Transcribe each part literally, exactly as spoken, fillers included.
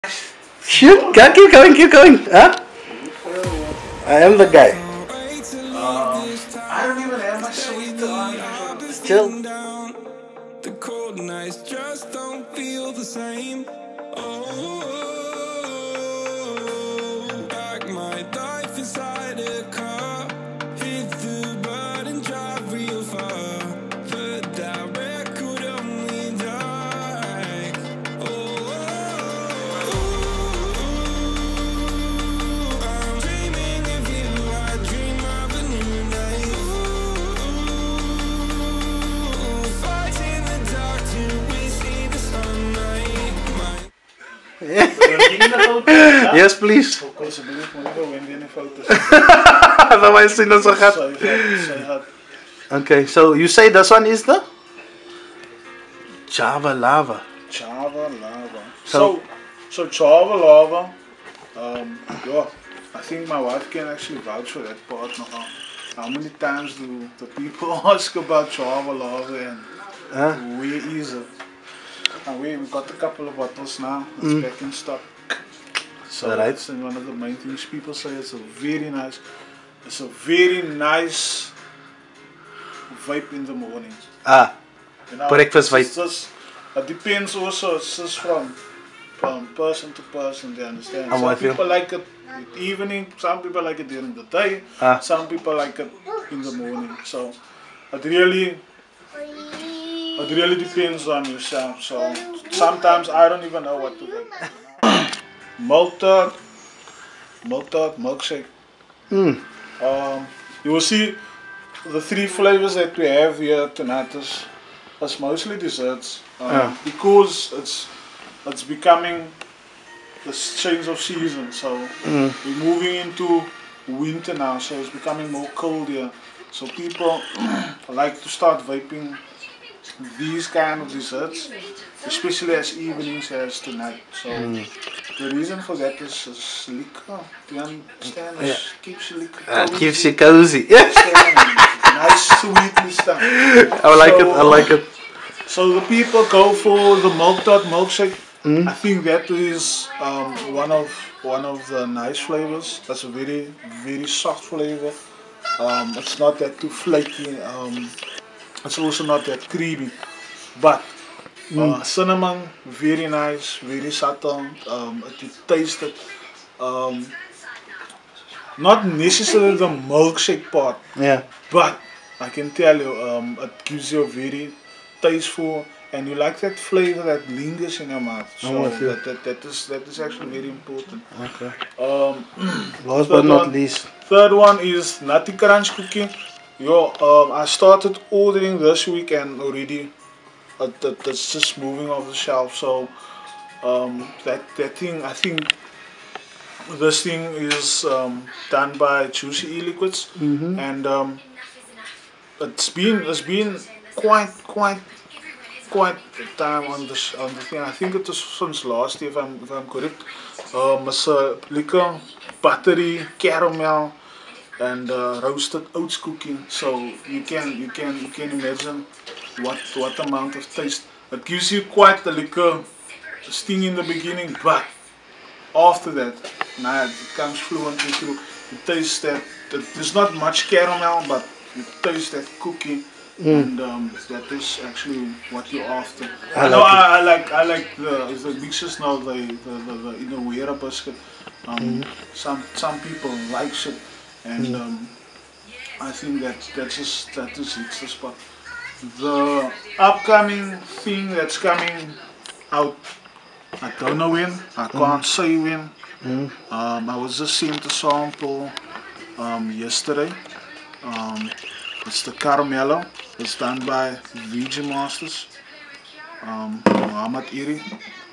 Shoot, go, keep going, keep going. Huh? I am the guy. Um, I don't even have my sweet on. Still. The cold nights just don't feel the same. Oh, back my life inside a car. Hit the button, drive real far. Put that record on me like. Oh, I'm dreaming of you. I dream of a new life. Fight in the dark till we see the sunlight. My Yes, please. Ook alsjeblieft, moet ik wel Wendy in de foto's. Otherwise, you know, so hard. Zij gaat, zij gaat. Okay, so you say this one is the Java Lava. Java lava. So- So, so Java lava. Um, yeah, I think my wife can actually vouch for that part nogal. How many times do the people ask about Java lava and Huh? where is it? And we we got a couple of bottles now. It's Mm. back in stock. So Alright. that's one of the main things people say. It's a very nice. It's a very nice vape in the morning. Ah, You know, breakfast it's vape. just, it depends also. It's just from from person to person. They understand. I'm Some with you. people like it in the evening. Some people like it during the day. Ah. Some people like it in the morning. So it really it really depends on yourself. So sometimes I don't even know what to do. Malted, malted milkshake. mm. Um, you will see the three flavors that we have here tonight is, is mostly desserts um, Ah. because it's it's becoming the change of season. So Mm. we're moving into winter now, so it's becoming more cold here. So people like to start vaping these kind of desserts, especially as evenings as tonight. So the reason for that is, is liquor. Do you understand? It Yeah. keeps you liquor. Uh, cozy. keeps you cozy. Nice sweetly stuff. I like So, it, I like it. So the people go for the milk tart milkshake. Mm. I think that is um, one of one of the nice flavors. That's a very very soft flavor. Um, it's not that too flaky. Um, it's also not that creamy, but uh, cinnamon very nice, very subtle. Um, it, you taste it. Um, not necessarily the milkshake part, Yeah. but I can tell you, um, it gives you a very tasteful, and you like that flavor that lingers in your mouth. So with you. that, that that is that is actually very important. Okay. Um, Last Third but not one. least. third one is Nutty Crunch cookie. Yo, um, I started ordering this week and already it, it, it's just moving off the shelf. So um, that that thing, I think this thing is um, done by Juicy E-Liquids, Mm-hmm. and um, it's been it's been quite quite quite a time on this on the thing. I think it was since last year, if I'm if I'm correct. Um, it's a liquor, buttery, caramel, and uh, roasted oats cookie. So you can you can you can imagine what what amount of taste. It gives you quite the liquor sting in the beginning, but after that, nah, it comes fluently through. You taste that, that there's not much caramel, but you taste that cookie, and um, that is actually what you're after. I I know like it. I, I like I like the the mixes now, the the the, the Inawera biscuit. Um, Some some people likes it, and um, I think that that's just that is it's the spot. The upcoming thing that's coming out, I don't know when, I can't say when. Mm. Um, I was just sent a sample um, yesterday. Um, it's the Caramello. It's done by V G Masters, um, Muhammad Iri.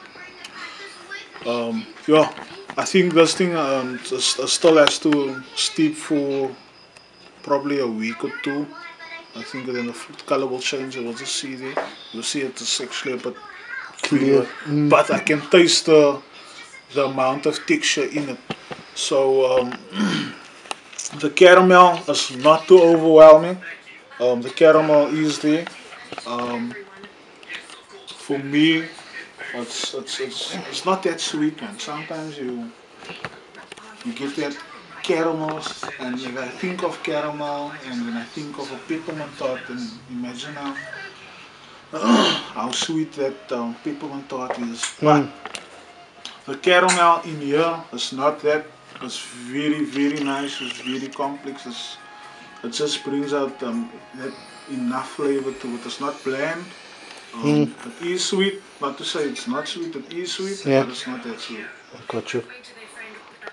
Um, yeah, I think this thing um, s- s- still has to steep for probably a week or two. I think then the fruit color will change. I will just see there. You'll see it is actually a bit Clear. clear, but I can taste the the amount of texture in it. So um, the caramel is not too overwhelming. Um, the caramel is there. Um, for me, It's, it's, it's, it's not that sweet, man. Sometimes you you get that caramels, and if I think of caramel and when I think of a peppermint tart, and imagine how how sweet that um, peppermint tart is. But Mm. the caramel in here is not that. It's very very nice. It's very complex. It's, it just brings out um, that enough flavor to it. It's not bland. Um, Mm. It is sweet. Not to say it's not sweet. It is sweet, Yeah. but it's not that sweet. Got you.